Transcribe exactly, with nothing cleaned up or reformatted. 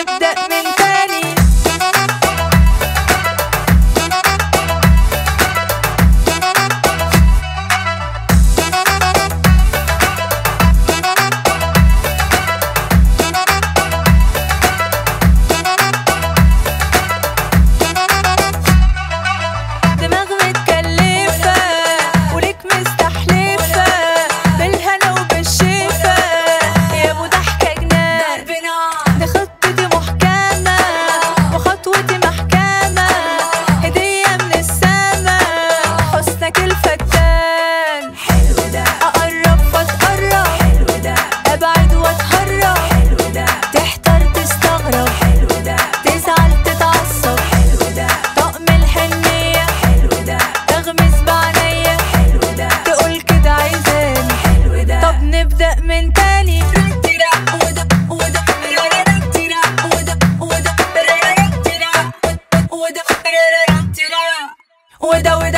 نبدأ من تاني. دماغ متكلفة وليك مستحلفة بالهنا وبالشفا يا ابو ضحكة جنان. دي خطتي محكمة وخطوتي محكمة، هدية من السما حسنك الفتان. حلو ده اقرب فاتقرب، حلو ده ابعد واتهرب، حلو ده تحتار تستغرب، حلو ده تزعل تتعصب، حلو ده طقم الحنية، حلو ده تغمس بعينيا، حلو ده تقول كده عايزاني، حلو ده طب نبدأ من تاني. وده وده